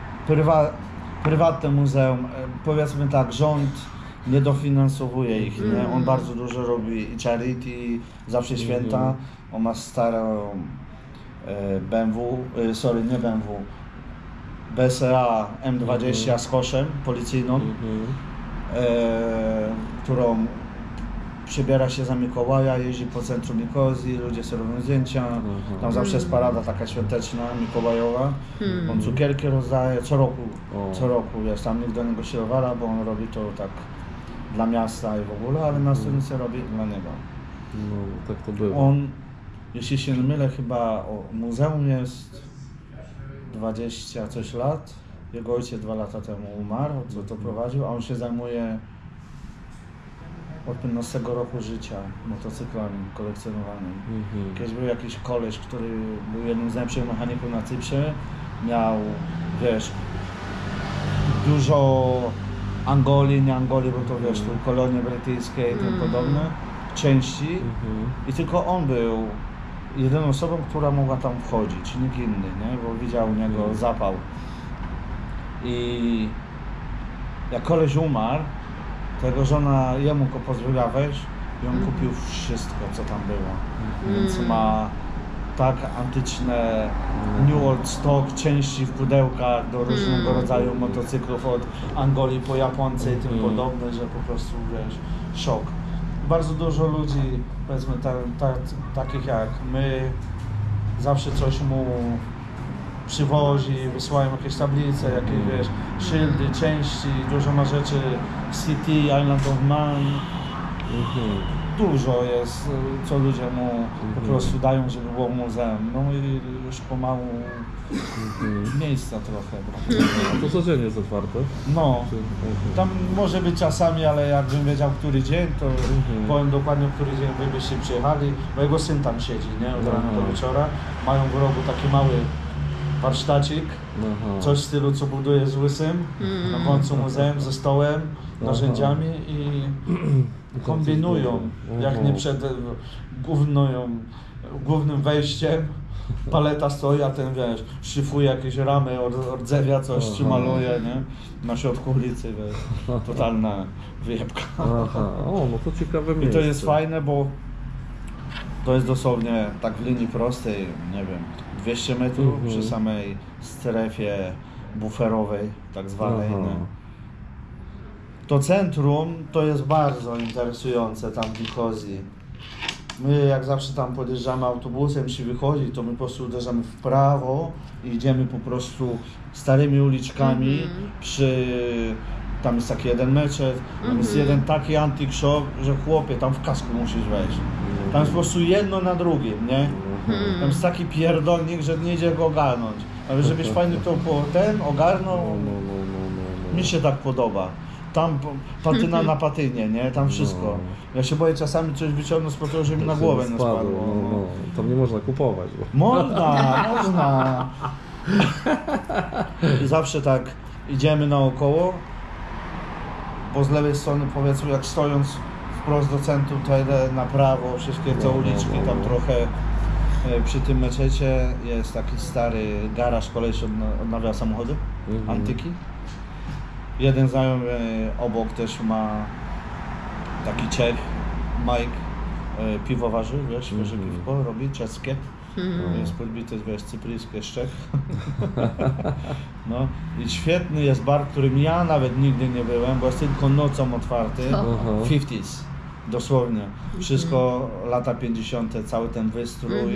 prywatne muzeum, powiedzmy tak, rząd nie dofinansowuje ich, nie? On bardzo dużo robi i charity, zawsze święta, on ma starą BMW, nie BMW, BSA M20 z koszem policyjną, którą przebiera się za Mikołaja, jeździ po centrum Nikozji, ludzie sobie robią zdjęcia, tam zawsze jest parada taka świąteczna, mikołajowa, on cukierki rozdaje co roku, wiesz, tam nikt do niego się dowala, bo on robi to tak dla miasta i w ogóle, ale miasto nic nie robi dla niego. No, tak to było. On, jeśli się nie mylę, chyba muzeum jest 20 coś lat, jego ojciec 2 lata temu umarł, co to prowadził, a on się zajmuje od 15 roku życia motocyklami kolekcjonowanym. Kiedyś był jakiś koleś, który był jednym z najlepszych mechaników na Cyprze, miał, wiesz, dużo Angolii, nie Angolii, bo to wiesz, tu kolonie brytyjskie i tym podobne, części i tylko on był jedyną osobą, która mogła tam wchodzić, nikt inny, nie? Bo widział u niego zapał. I jak koleś umarł, to jego żona jemu go pozwoliła wejść i on kupił wszystko, co tam było. Więc ma tak antyczne New Old Stock, części w pudełkach do różnego rodzaju motocyklów, od Angolii po Japońce i tym podobne, że po prostu, wiesz, szok. Bardzo dużo ludzi, powiedzmy, takich jak my, zawsze coś mu przywozi, wysyłają jakieś tablice, jakieś, wiesz, szyldy, części, dużo ma rzeczy, City, Island of Man. Dużo jest, co ludzie mu po prostu dają, żeby było muzeum. No i już pomału miejsca trochę. A to codziennie jest otwarte? No, tam może być czasami, ale jakbym wiedział, który dzień, to powiem dokładnie, w który dzień wy byście przyjechali, bo jego syn tam siedzi, nie? Od rana do wieczora. Mają w rogu taki mały warsztacik, coś w stylu, co buduje z łysym, na końcu muzeum, ze stołem, narzędziami i kombinują, jak nie przed głównym wejściem. Paleta stoi, a ten, wiesz, szlifuje jakieś ramy, ordzewia coś, czy maluje, nie? Na środku ulicy, wiesz, totalna wyjebka. O, no to ciekawe miejsce. I to jest fajne, bo to jest dosłownie tak w linii prostej, nie wiem, 200 metrów przy samej strefie buferowej, tak zwanej, nie? To centrum to jest bardzo interesujące tam w Nikozji. My jak zawsze tam podjeżdżamy autobusem, czy wychodzi, to my po prostu uderzamy w prawo i idziemy po prostu starymi uliczkami tam jest taki jeden meczet, tam jest jeden taki antique shop, że chłopie, tam w kasku musisz wejść. Tam jest po prostu jedno na drugim, nie? Tam jest taki pierdolnik, że nie idzie go ogarnąć. Ale żebyś fajnie to ogarnął, mi się tak podoba. Tam patyna na patynie, nie? Tam wszystko. Ja się boję czasami coś wyciągnąć z powodu, żeby mi na głowę nie spadło. Tam nie można kupować. Można. I zawsze tak idziemy naokoło, bo z lewej strony, powiedzmy, jak stojąc wprost do centrum, to idę na prawo, wszystkie te uliczki tam trochę. Przy tym meczecie jest taki stary garaż, koleś odnawia samochody, antyki. Jeden znajomy obok też ma taki Czech, Mike, piwo waży, wiesz, świeże piwko robi, czeskie. Jest podbite, wiesz, cypryjskie z Czech. No i świetny jest bar, którym ja nawet nigdy nie byłem, bo jest tylko nocą otwarty, 50s, dosłownie. Wszystko lata 50, cały ten wystrój,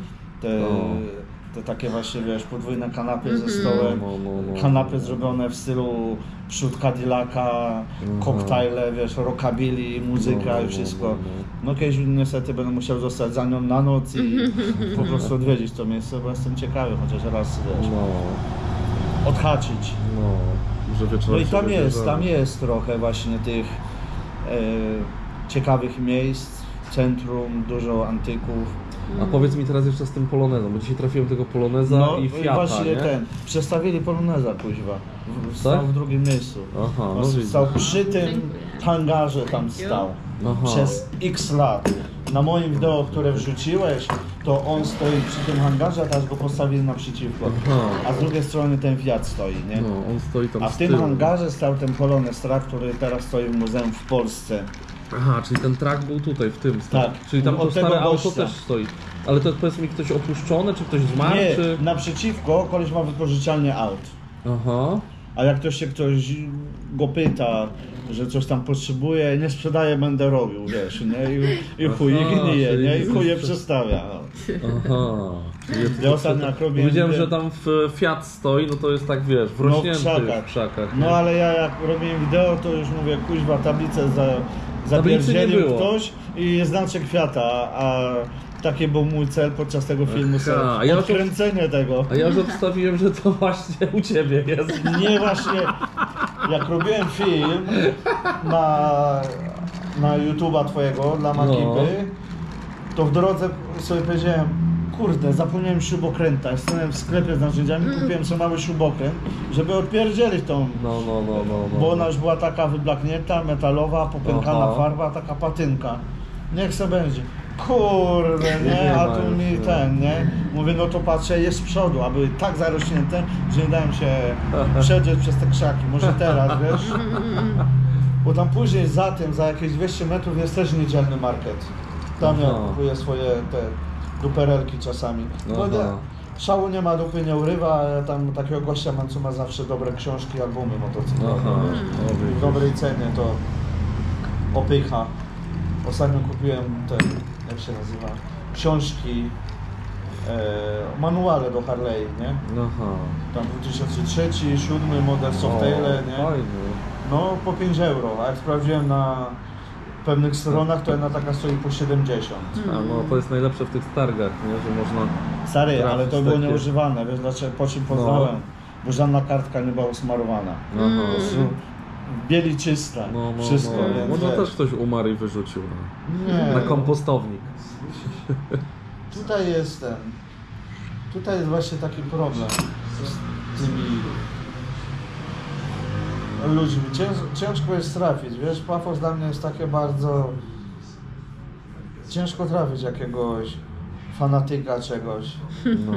te takie właśnie, wiesz, podwójne kanapy ze stołem, kanapy zrobione w stylu przód Cadillaca, koktajle, wiesz, rockabilly, muzyka i wszystko. No kiedyś niestety będę musiał zostać za nią na noc i po prostu odwiedzić to miejsce, bo jestem ciekawy, chociaż raz, wiesz, odhaczyć. No i tam jest trochę właśnie tych ciekawych miejsc, centrum, dużo antyków. A powiedz mi teraz jeszcze z tym Polonezem, bo dzisiaj trafiłem tego Poloneza i Fiata, właśnie nie? Przestawili Poloneza, kuźwa. Stał w drugim miejscu. Stał przy tym hangarze, tam stał. Przez x lat. Na moim wideo, które wrzuciłeś, to on stoi przy tym hangarze, a teraz go postawili naprzeciwko. A z drugiej strony ten Fiat stoi, nie? On stoi tam a w tym hangarze stał ten Polonez, który teraz stoi w muzeum w Polsce. Aha, czyli ten track był tutaj, w tym. Tak. Czyli tam to stare auto gościa też stoi. Ale to powiedz mi, ktoś opuszczony, czy ktoś zmarł, Nie, czy... naprzeciwko koleś ma wypożyczalnię aut. A jak ktoś go pyta, że coś tam potrzebuje, nie sprzedaje, będę robił, wiesz, nie? I chuj gnije, nie? I chuj je przestawia. Ja ostatnio jak robiłem... Widziałem, że tam Fiat stoi, no to jest tak, wiesz, wrośnięty w krzakach. No ale ja jak robiłem wideo, to już mówię, kuźwa, tablicę zapierdzielił ktoś i jest znaczek Fiata, a taki był mój cel podczas tego filmu, odkręcenie tego. A ja już obstawiłem, że to właśnie u Ciebie jest. Nie, właśnie, jak robiłem film na YouTube'a twojego, dla Makipy, to w drodze sobie powiedziałem, kurde, zapomniałem śrubokręta. Stanąłem w sklepie z narzędziami, kupiłem sobie mały śrubokręt, żeby odpierdzielić tą. Bo ona już była taka wyblaknięta, metalowa, popękana farba, taka patynka. Niech se będzie. Kurde, nie? A tu ma już, mi nie. ten, nie? Mówię, no to patrzę, jest z przodu, a były tak zarośnięte, że nie dałem się przedrzeć przez te krzaki. Może teraz, wiesz? Bo tam później za tym, za jakieś 200 metrów jest też niedzielny market. Tam ja Aha. kupuję swoje te duperelki czasami. Bo Aha. szału nie ma, dupy nie urywa, a ja tam takiego gościa mam, co ma zawsze dobre książki, albumy motocyklowe. Aha, I w dobrej cenie to opycha. Ostatnio kupiłem ten, jak się nazywa, książki, manuale do Harley, nie? Aha. Tam 2003, 2007 model Softaile, nie? Fajnie. No po 5 euro, a jak sprawdziłem na pewnych stronach, to jedna taka stoi po 70. A no to jest najlepsze w tych targach, nie? Że można... Stary, ale trafić to było takie- nieużywane, wiesz dlaczego, po czym poznałem? Bo żadna kartka nie była usmarowana. Aha. Po prostu bieli czysta, No, wszystko. Więc Może wiesz. też ktoś umarł i wyrzucił Nie. na kompostownik. Tutaj jest ten. Tutaj jest właśnie taki problem z tymi ludźmi. Ciężko jest trafić, wiesz, Pafos dla mnie jest takie bardzo... Ciężko trafić jakiegoś fanatyka czegoś. No.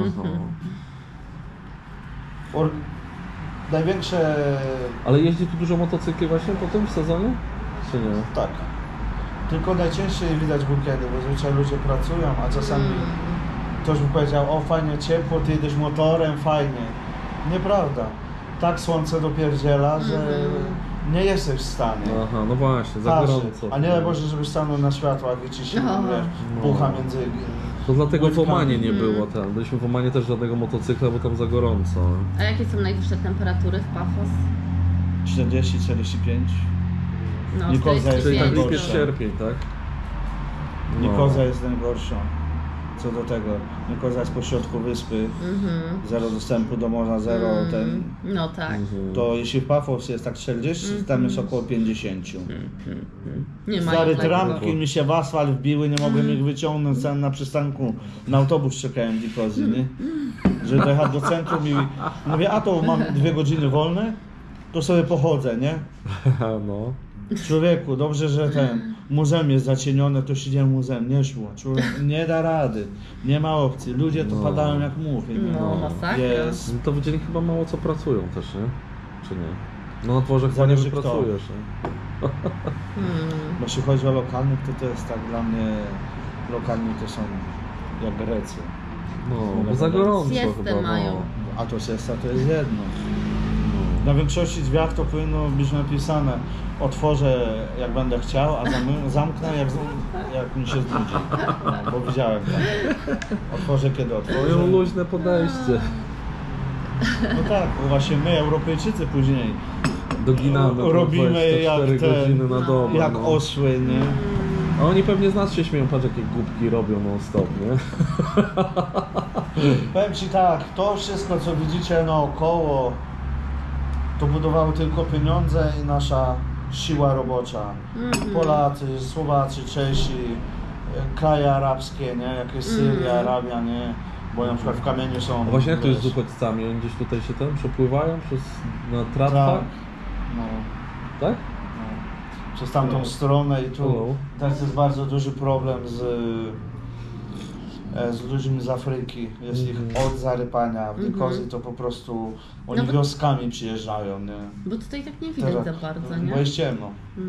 Największe... Ale jeździ tu dużo motocykli właśnie po tym w sezonie? Czy nie? Tak. Tylko najczęściej widać weekendy, bo zwyczaj ludzie pracują, a czasami ktoś by powiedział, o fajnie ciepło, ty jedziesz motorem, fajnie. Nieprawda. Tak słońce dopierdziela, że nie jesteś w stanie. Aha, no właśnie, za Parzy. gorąco. A nie daj Boże, żebyś stanął na światłach i ci się No. bucha między... To dlatego w łydkami. Omanie nie było tam. Byliśmy w Omanie też żadnego motocykla, bo tam za gorąco. A jakie są najwyższe temperatury w Pafos? 40-45. No, Nikozia jest Czyli tak najgorsza. lipiec, sierpień, tak? No. Nikozia jest najgorsza. Co do tego, Nikozia jest pośrodku wyspy, zero dostępu do morza, zero ten. No tak. Mhm. To jeśli w Pafos jest tak 40, tam jest około 50. Nie ma Stare innego. trampki mi się w asfalt wbiły, nie mogłem ich wyciągnąć, sam na przystanku na autobus czekałem w Nikozji, nie? Żeby dojechać do centrum i mówię, a to mam 2 godziny wolne, to sobie pochodzę, nie? No. Człowieku, dobrze, że ten muzeum jest zacienione, to siedziałem w muzeum, nie szło. Człowiek nie da rady, nie ma opcji, ludzie tu No. padają jak muchy. nie? No, masakra. Jest. No to w dzień chyba mało co pracują też, nie? Czy nie? No na dworze chyba nie Zależy kto. wypracujesz, nie? Bo jeśli chodzi o lokalnych, to jest tak dla mnie, lokalni to są jak Grecy. No, bo za gorąco Siestę chyba, mają. no. A to siesta to jest jedno. Na większości drzwiach to powinno być napisane otworzę jak będę chciał, a zamknę jak mi się znudzi. No, bo widziałem tam. Otworzę kiedy otworzę. Mają luźne podejście. No tak, bo właśnie my Europejczycy później Doginamy po robimy 24 jak te- godziny na dobę. jak no. osły, nie? A oni pewnie z nas się śmieją, patrz jakie głupki robią non stop, nie? Powiem Ci tak, to wszystko co widzicie naokoło to budowały tylko pieniądze i nasza siła robocza. Polacy, Słowacy, Czesi, kraje arabskie, nie? Jakieś Syria, Arabia, nie? Bo na przykład w kamieniu są... A właśnie jak to jest z wiesz, uchodźcami? Oni gdzieś tutaj się tam przepływają na tak, tratwach? no, Tak? no, przez tamtą stronę i tu Hello. teraz jest bardzo duży problem z ludźmi z Afryki. Jest ich od zarypania. W Nikozji to po prostu oni No bo- wioskami przyjeżdżają, nie? Bo tutaj tak nie widać za bardzo, nie? Bo jest ciemno.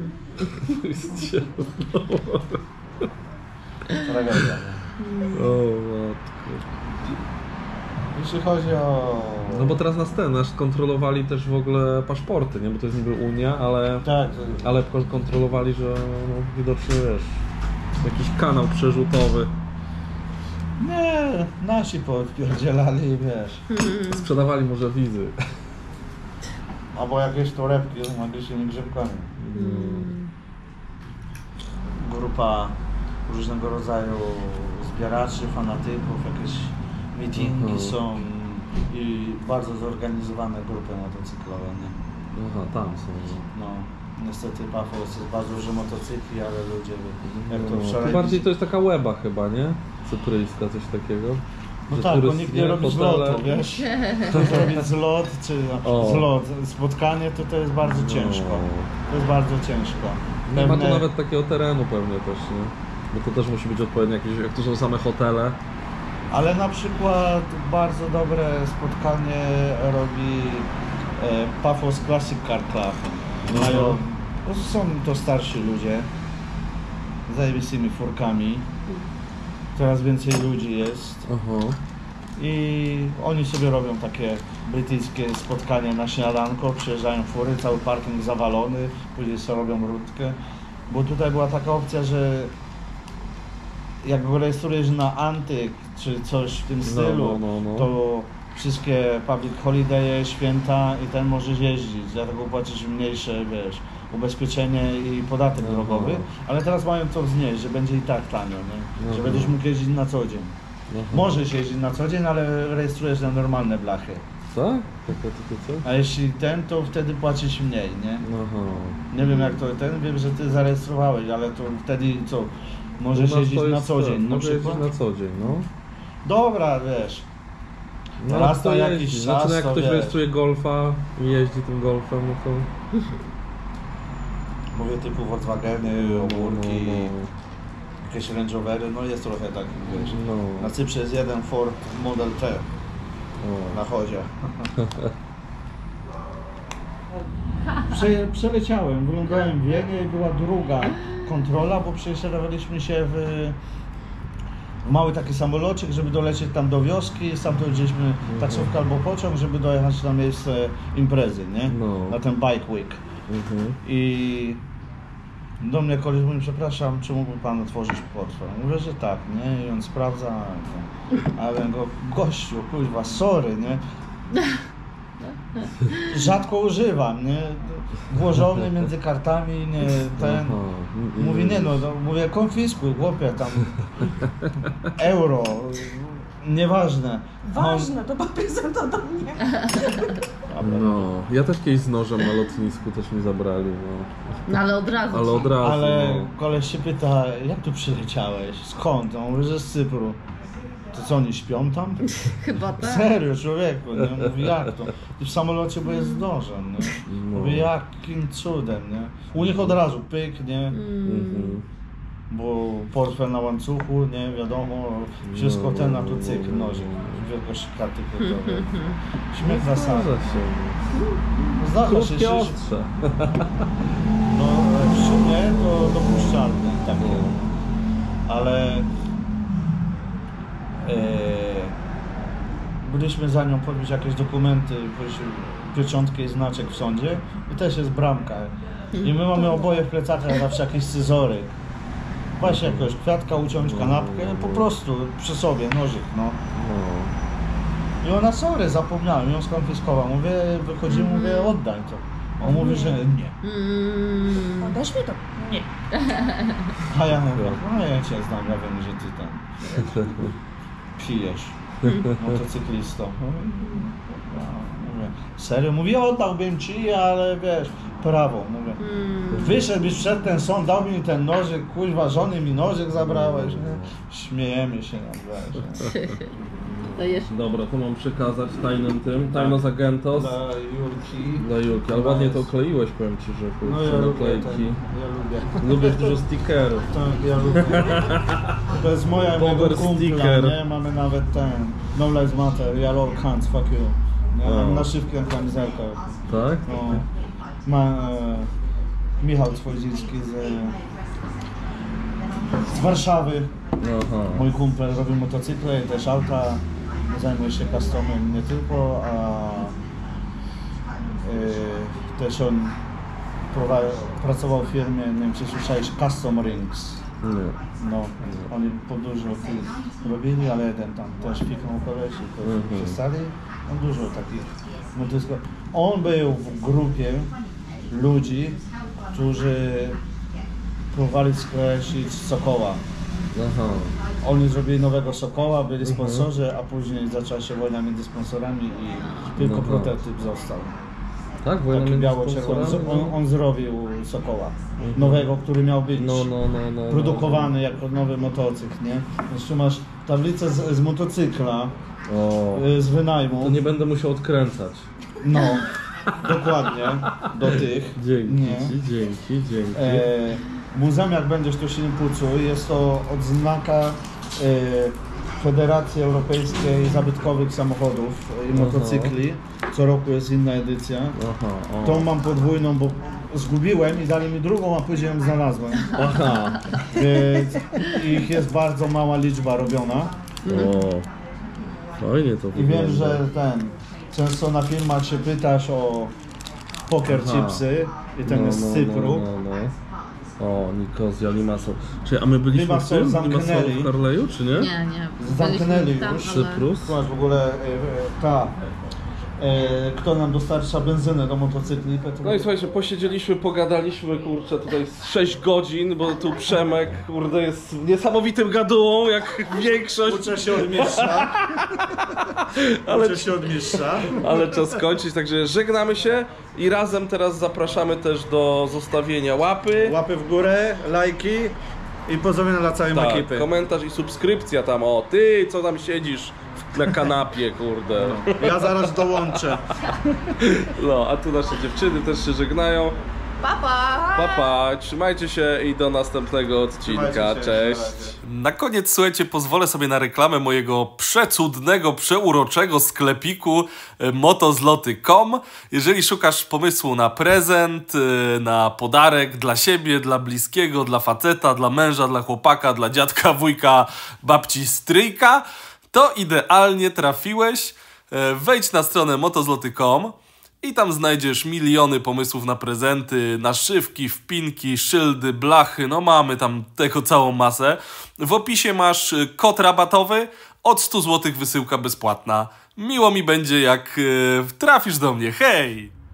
Tragedia. O matko. Jeśli chodzi o... No bo teraz nas kontrolowali też w ogóle paszporty, nie? Bo to jest niby Unia, Tak, ale kontrolowali, że no, widocznie wiesz, jakiś kanał przerzutowy. nie, nasi podpierdzielali i wiesz. Sprzedawali może wizy. Albo jakieś torebki z magicznymi grzybkami. Grupa różnego rodzaju zbieraczy, fanatyków, jakieś meetingi są i bardzo zorganizowane grupy motocyklowe, nie? Aha, tam są. No, niestety Pafos jest bardzo duży motocykli, ale ludzie, jak to No, wczoraj... to bardziej to jest taka łeba chyba, nie? Cypryjska, coś takiego. No Że tak, bo turyst- nikt nie robi hotele. zlotu, wiesz? Zrobić zlot, czy O. zlot, spotkanie, to jest bardzo ciężko. To jest bardzo ciężko. Nie ma tu Pewne- nawet takiego terenu pewnie też, nie? Bo to też musi być odpowiednie jakieś, jak to są same hotele. Ale na przykład bardzo dobre spotkanie robi Paphos Classic Car Club. Mają, są to starsi ludzie z zajebistymi furkami. Coraz więcej ludzi jest. I oni sobie robią takie brytyjskie spotkania na śniadanko, przyjeżdżają fury, cały parking zawalony, później sobie robią rundkę. Bo tutaj była taka opcja, że jak go rejestrujesz na Antyk czy coś w tym stylu, to wszystkie public holidaye, święta i ten możesz jeździć, dlatego płacisz mniejsze, wiesz, ubezpieczenie i podatek drogowy, ale teraz mają to znieść, że będzie i tak tanio, nie? Że będziesz mógł jeździć na co dzień. Możesz jeździć na co dzień, ale rejestrujesz na normalne blachy. Tak? A jeśli ten, to wtedy płacisz mniej, nie? Nie wiem jak to ten, wiem, że ty zarejestrowałeś, ale to wtedy co? Możesz jeździć na co dzień, na przykład? Na co dzień, no. Dobra, wiesz. No, raz na jakiś czas, znaczy, jak to ktoś wiesz. rejestruje golfa i jeździ tym golfem, no to... Mówię typu Volkswageny, Omurki, jakieś Range Rovery, no jest trochę tak, wiesz. Na Cyprze jest jeden Ford Model T na chodzie. Przeleciałem, wylądowałem w Wienie i była druga kontrola, bo przesiadowaliśmy się w mały taki samolocik, żeby dolecieć tam do wioski, stamtąd wzięliśmy taksówkę albo pociąg, żeby dojechać na miejsce imprezy, nie? Na ten Bike Week. I do mnie koleś mówi, przepraszam, czy mógłby pan otworzyć portfel? Mówię, że tak, nie? I on sprawdza, ale go, gościu, kurwa, sorry, nie? Rzadko używam, nie? Włożony między kartami, nie, ten... Mówi, nie no, mówię, konfiskuj, chłopie, tam... euro, nieważne. Ważne, to prezenta do mnie. No, ja też kiedyś z nożem na lotnisku też mi zabrali, no. No ale od razu. Ale od razu, Ale no. koleś się pyta, jak tu przyleciałeś? Skąd? On mówi, że z Cypru. To co, oni śpią tam? Chyba tak. Serio, człowieku, nie? Mówi, jak to? I w samolocie, bo jest z nożem, nie? Mówi, jakim cudem, nie? U nich od razu pyk, nie? Bo portfel na łańcuchu, nie wiadomo, wszystko ten na tu cykl, nożyk, wielkości karty kredytowej. Śmiech na sam. Zdarza się, Krótkie ostrze. no w sumie to dopuszczalne, tak. Ale byliśmy za nią podbić jakieś dokumenty, pieczątkę i znaczek w sądzie i też jest bramka. I my mamy oboje w plecakach zawsze jakieś scyzory. Właśnie jakiegoś kwiatka uciąć, kanapkę, po prostu przy sobie, nożyk, no. I ona, sorry, zapomniałem, ją skonfiskował. Mówię, wychodzimy, mówię, oddaj to. On mówi, że nie. Odeś mi to? Nie. A ja mówię, no ja cię znam, ja wiem, że ty tam pijesz. Motocyklisto. Mówię, serio? Mówi, oddałbym ci, ale wiesz, prawo, mówię. Wyszedłbyś przed ten sąd, dał mi ten nożyk, kuźwa, żony mi nożyk zabrałeś. Nie? Śmiejemy się nam, wiesz. Dobra, to mam przekazać tajnym tym, tajno z agentos. Dla Julki. Dla Julki, ale ładnie to okleiłeś, powiem ci, że No kurczę, ja lubię, naklejki. tak, ja lubię. Lubię dużo stickerów. Tak, ja lubię. To jest moja Bomber mojego kumpla, sticker. nie? Mamy nawet ten No Lives Matter, we are all cunts, fuck you. Nie? Mam naszywkę na kamizelkach. Tak? No. Ma Michał Cwoździcki z Warszawy. Aha. Mój kumpel robi motocykle i też auta. Zajmuje się customem nie tylko, a też on pracował w firmie, nie wiem czy słyszałeś, Custom Rings. Nie. No, oni po dużo tych robili, ale jeden tam też fiknął koleś i to przestali. On dużo takich motocyklów. On był w grupie ludzi, którzy próbowali skreślić Sokoła. Aha. Oni zrobili nowego Sokoła, byli sponsorzy, a później zaczęła się wojna między sponsorami i tylko prototyp został. Tak? Wojna Taki między biało-czerwony. sponsorami? On zrobił Sokoła nowego, który miał być No. produkowany jako nowy motocykl, nie? Jeszcze masz tablicę z motocykla, O. z wynajmu. To nie będę musiał odkręcać. No, dokładnie, do tych. Dzięki Nie. ci, dzięki. muzeum, jak będziesz tu w Silnipucu, jest to odznaka Federacji Europejskiej Zabytkowych Samochodów i Motocykli. Co roku jest inna edycja. Tą mam podwójną, bo zgubiłem i dali mi drugą, a później ją znalazłem. Ich jest bardzo mała liczba robiona. Fajnie to I wygląda. wiem, że często na filmach się pytasz o poker chipsy i ten jest z Cypru. O, Nikozja, Limassol. Czyli, a my byliśmy Limassol w tym? zamknęli. Limassol w Harley'u, czy nie? Nie. Zamknęli Byliśmy tam, już. ale- Cyprus? Zobacz, w ogóle kto nam dostarcza benzynę do motocykli? No i słuchajcie, posiedzieliśmy, pogadaliśmy, kurczę, tutaj z 6 godzin, bo tu Przemek, kurde, jest niesamowitym gadułą, jak większość. Uczę się od mistrza. Uczę się od mistrza. Ale czas kończyć, także żegnamy się i razem teraz zapraszamy też do zostawienia łapy. Łapy w górę, lajki i pozdrowienia dla całej ekipy. Komentarz i subskrypcja tam, o ty, co tam siedzisz na kanapie, kurde. Ja zaraz dołączę. No, a tu nasze dziewczyny też się żegnają. Pa, trzymajcie się i do następnego odcinka. Trzymajcie się, Cześć. Na koniec, słuchajcie, pozwolę sobie na reklamę mojego przecudnego, przeuroczego sklepiku motozloty.com. Jeżeli szukasz pomysłu na prezent, na podarek dla siebie, dla bliskiego, dla faceta, dla męża, dla chłopaka, dla dziadka, wujka, babci, stryjka, to idealnie trafiłeś. Wejdź na stronę motozloty.com i tam znajdziesz miliony pomysłów na prezenty, naszywki, wpinki, szyldy, blachy, no mamy tam tego całą masę. W opisie masz kod rabatowy, od 100 zł wysyłka bezpłatna. Miło mi będzie, jak trafisz do mnie, hej!